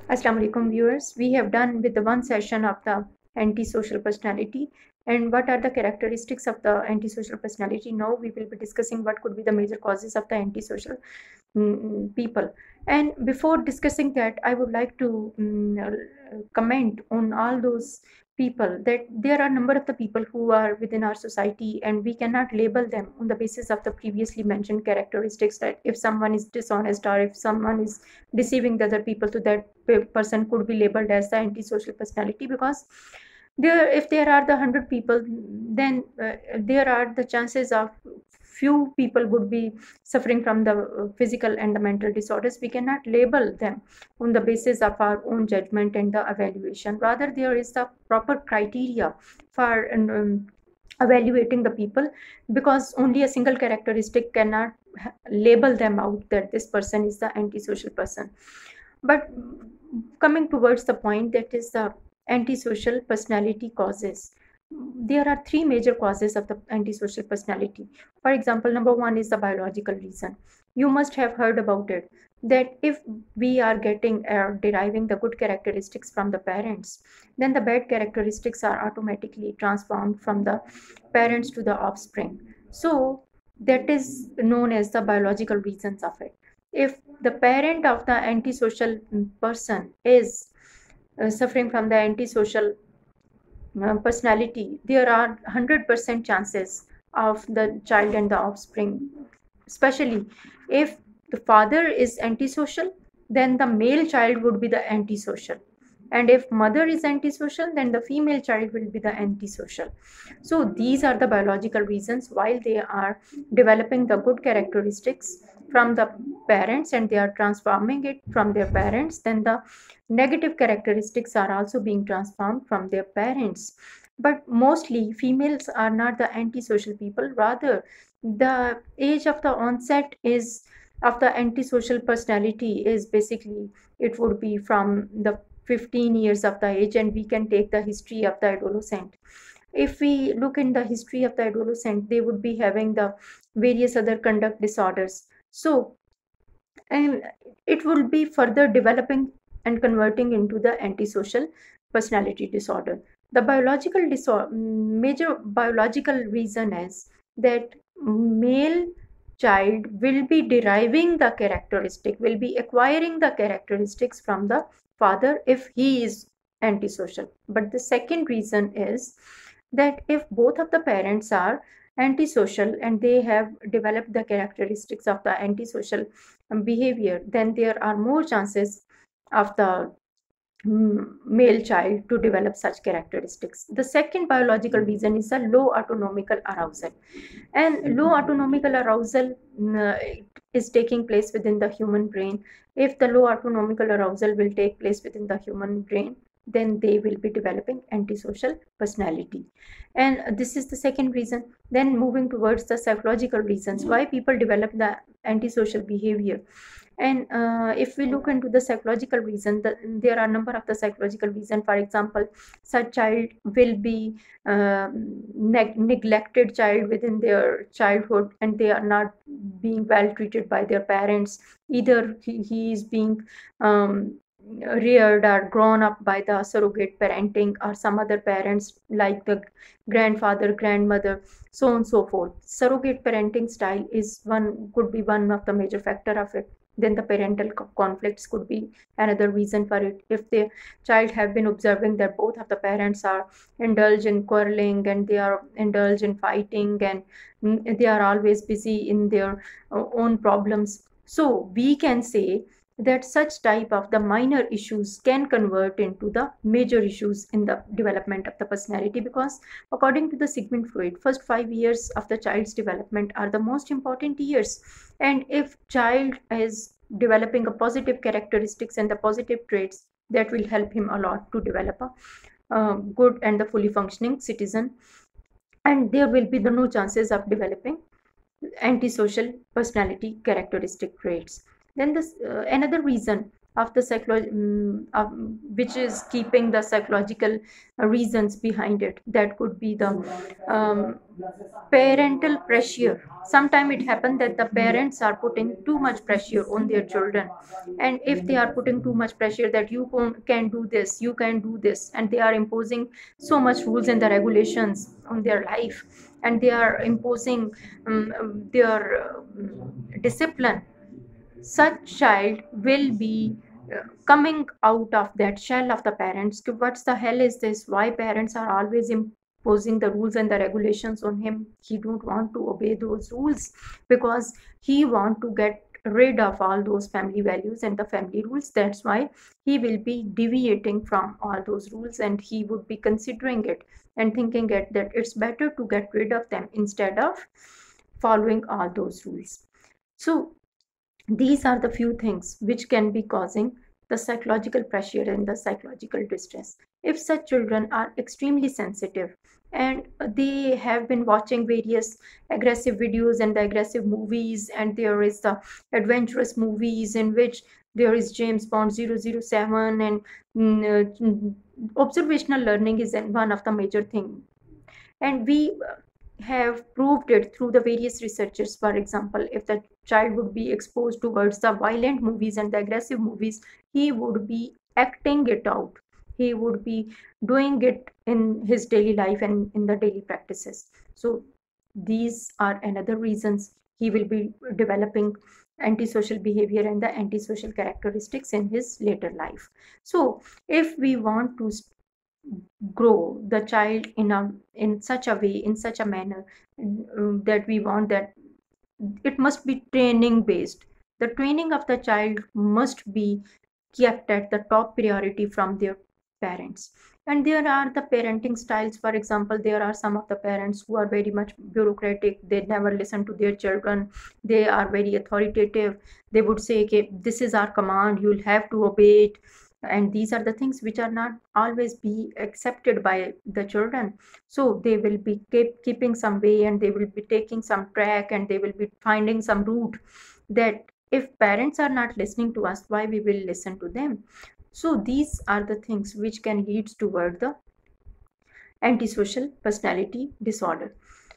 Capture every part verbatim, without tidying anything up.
Assalamu alaikum viewers. We have done with the one session of the antisocial personality and what are the characteristics of the antisocial personality. Now we will be discussing what could be the major causes of the antisocial mm, people. And before discussing that, I would like to mm, comment on all those people that there are a number of the people who are within our society and we cannot label them on the basis of the previously mentioned characteristics, that if someone is dishonest or if someone is deceiving the other people, so that person could be labeled as the antisocial personality, because there if there are the one hundred people, then uh, there are the chances of few people would be suffering from the uh, physical and the mental disorders. We cannot label them on the basis of our own judgment and the evaluation. Rather, there is the proper criteria for um, evaluating the people, because only a single characteristic cannot label them out that this person is the antisocial person. But coming towards the point, that is the antisocial personality causes. There are three major causes of the antisocial personality. For example, number one is the biological reason. You must have heard about it, that if we are getting or uh, deriving the good characteristics from the parents, then the bad characteristics are automatically transformed from the parents to the offspring. So that is known as the biological reasons of it. If the parent of the antisocial person is uh, suffering from the antisocial uh, personality, there are one hundred percent chances of the child and the offspring. Especially if the father is antisocial, then the male child would be the antisocial. And if mother is antisocial, then the female child will be the antisocial. So these are the biological reasons. While they are developing the good characteristics from the parents and they are transforming it from their parents, then the negative characteristics are also being transformed from their parents. But mostly females are not the antisocial people. Rather, the age of the onset is of the antisocial personality is basically, it would be from the fifteen years of the age, and we can take the history of the adolescent. If we look in the history of the adolescent, they would be having the various other conduct disorders. So and it will be further developing and converting into the antisocial personality disorder. The biological disorder, major biological reason is that male child will be deriving the characteristic, will be acquiring the characteristics from the father if he is antisocial. But the second reason is that if both of the parents are antisocial and they have developed the characteristics of the antisocial behavior, then there are more chances of the male child to develop such characteristics. The second biological reason is a low autonomical arousal. And low autonomical arousal uh, is taking place within the human brain. If the low autonomical arousal will take place within the human brain, then they will be developing antisocial personality. And this is the second reason. Then moving towards the psychological reasons why people develop the antisocial behavior. And uh, if we look into the psychological reason, the, there are a number of the psychological reason. For example, such child will be uh, neg neglected child within their childhood, and they are not being well treated by their parents. Either he, he is being um, reared or grown up by the surrogate parenting or some other parents like the grandfather, grandmother, so on and so forth. Surrogate parenting style is one, could be one of the major factor of it. Then the parental conflicts could be another reason for it. If the child have been observing that both of the parents are indulge in quarreling and they are indulge in fighting and they are always busy in their own problems, so we can say that such type of the minor issues can convert into the major issues in the development of the personality. Because according to the Sigmund Freud, first five years of the child's development are the most important years. And if child is developing a positive characteristics and the positive traits, that will help him a lot to develop a uh, good and the fully functioning citizen. And there will be the no chances of developing antisocial personality characteristic traits. Then this uh, another reason of the psychology, um, uh, which is keeping the psychological uh, reasons behind it. That could be the um, parental pressure. Sometimes it happens that the parents are putting too much pressure on their children, and if they are putting too much pressure that you can do this, you can do this, and they are imposing so much rules and the regulations on their life, and they are imposing um, their uh, discipline, such child will be uh, coming out of that shell of the parents. What the hell is this? Why parents are always imposing the rules and the regulations on him? He don't want to obey those rules because he want to get rid of all those family values and the family rules. That's why he will be deviating from all those rules, and he would be considering it and thinking it that it's better to get rid of them instead of following all those rules. So these are the few things which can be causing the psychological pressure and the psychological distress. If such children are extremely sensitive and they have been watching various aggressive videos and the aggressive movies, and there is the adventurous movies in which there is James Bond zero zero seven, and mm, observational learning is one of the major things, and we have proved it through the various researchers. For example, if the child would be exposed towards the violent movies and the aggressive movies, he would be acting it out, he would be doing it in his daily life and in the daily practices. So these are another reasons he will be developing antisocial behavior and the antisocial characteristics in his later life. So if we want to grow the child in a in such a way, in such a manner, um, that we want that it must be training based. The training of the child must be kept at the top priority from their parents. And there are the parenting styles. For example, there are some of the parents who are very much bureaucratic, they never listen to their children, they are very authoritative, they would say, okay, this is our command, you'll have to obey it. And these are the things which are not always be accepted by the children. So they will be keep, keeping some way, and they will be taking some track, and they will be finding some route that if parents are not listening to us, why we will listen to them. So these are the things which can lead toward the antisocial personality disorder.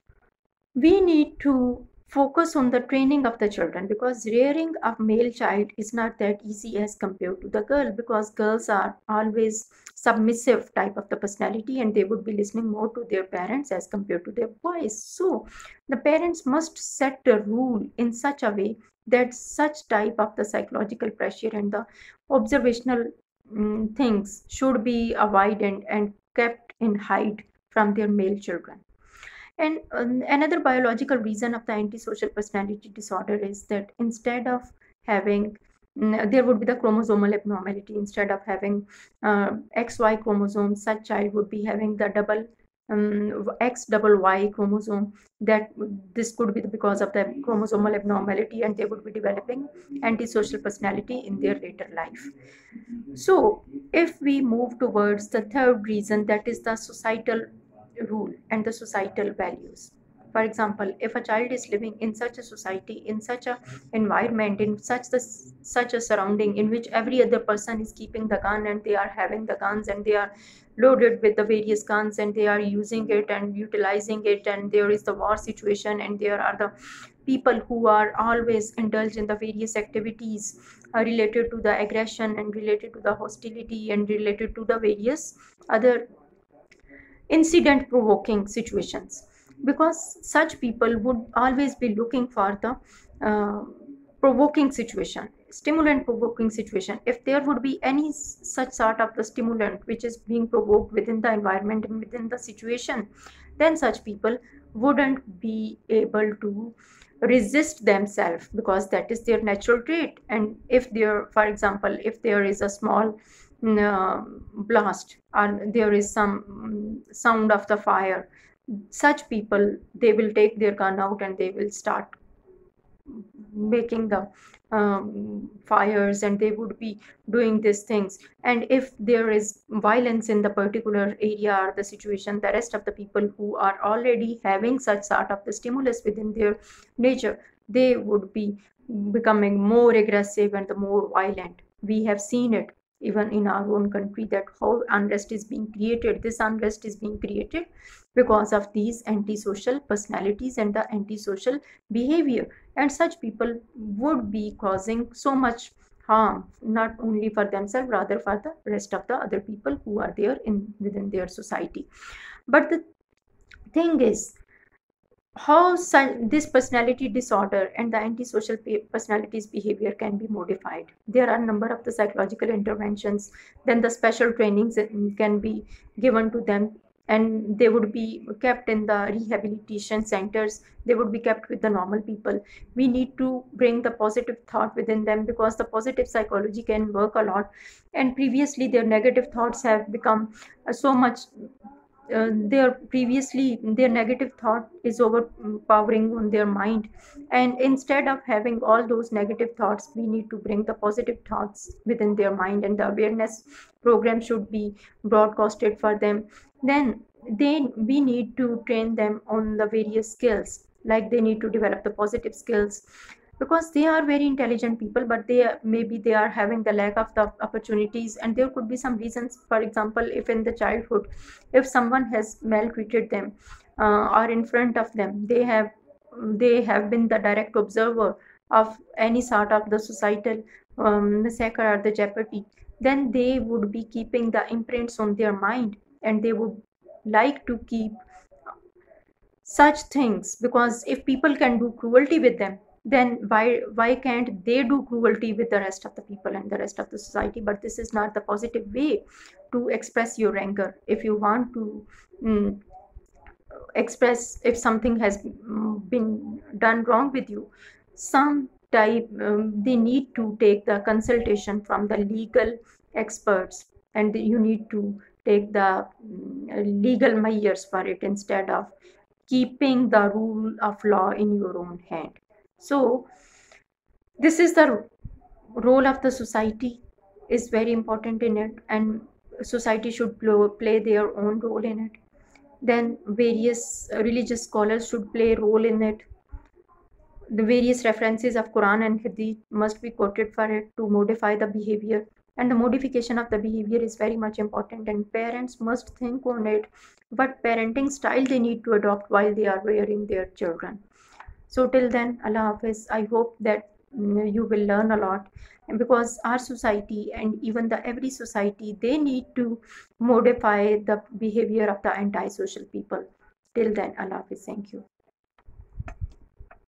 We need to focus on the training of the children, because rearing a male child is not that easy as compared to the girl, because girls are always submissive type of the personality, and they would be listening more to their parents as compared to their boys. So the parents must set a rule in such a way that such type of the psychological pressure and the observational um, things should be avoided and kept in hide from their male children. And um, another biological reason of the antisocial personality disorder is that instead of having, mm, there would be the chromosomal abnormality. Instead of having uh, X Y chromosome, such child would be having the double um, X double Y chromosome. That this could be because of the chromosomal abnormality, and they would be developing antisocial personality in their later life. So if we move towards the third reason, that is the societal rule and the societal values. For example, if a child is living in such a society, in such a environment, in such the such a surrounding in which every other person is keeping the gun, and they are having the guns, and they are loaded with the various guns, and they are using it and utilizing it, and there is the war situation, and there are the people who are always indulged in the various activities uh, related to the aggression and related to the hostility and related to the various other incident provoking situations, because such people would always be looking for the uh, provoking situation, stimulant provoking situation. If there would be any such sort of the stimulant which is being provoked within the environment and within the situation, then such people wouldn't be able to resist themselves, because that is their natural trait. And if there, for example, if there is a small uh, blast, or there is some um, sound of the fire, such people, they will take their gun out and they will start making the um, fires, and they would be doing these things. And if there is violence in the particular area or the situation, the rest of the people who are already having such sort of the stimulus within their nature, they would be becoming more aggressive and the more violent. We have seen it even in our own country, that how unrest is being created. This unrest is being created because of these antisocial personalities and the antisocial behavior, and such people would be causing so much harm, not only for themselves, rather for the rest of the other people who are there in within their society. But the thing is, how this personality disorder and the antisocial personalities behavior can be modified. There are a number of the psychological interventions, then the special trainings can be given to them, and they would be kept in the rehabilitation centers. They would be kept with the normal people. We need to bring the positive thought within them, because the positive psychology can work a lot, and previously their negative thoughts have become uh, so much uh, their previously their negative thought is overpowering on their mind, and instead of having all those negative thoughts, we need to bring the positive thoughts within their mind, and the awareness program should be broadcasted for them. Then they we need to train them on the various skills, like they need to develop the positive skills, because they are very intelligent people, but they maybe they are having the lack of the opportunities, and there could be some reasons. For example, if in the childhood, if someone has maltreated them, uh, or in front of them they have they have been the direct observer of any sort of the societal um, massacre or the jeopardy, then they would be keeping the imprints on their mind, and they would like to keep such things, because if people can do cruelty with them, then why why can't they do cruelty with the rest of the people and the rest of the society? But this is not the positive way to express your anger. If you want to mm, express, if something has mm, been done wrong with you, some type um, they need to take the consultation from the legal experts, and you need to take the mm, legal measures for it, instead of keeping the rule of law in your own hand. So this is the role of the society is very important in it, and society should play their own role in it. Then various religious scholars should play a role in it. The various references of Quran and Hadith must be quoted for it to modify the behavior, and the modification of the behavior is very much important, and parents must think on it what parenting style they need to adopt while they are rearing their children. So till then, Allah Hafiz, I hope that mm, you will learn a lot, and because our society and even the every society, they need to modify the behavior of the antisocial people. Till then, Allah Hafiz, thank you.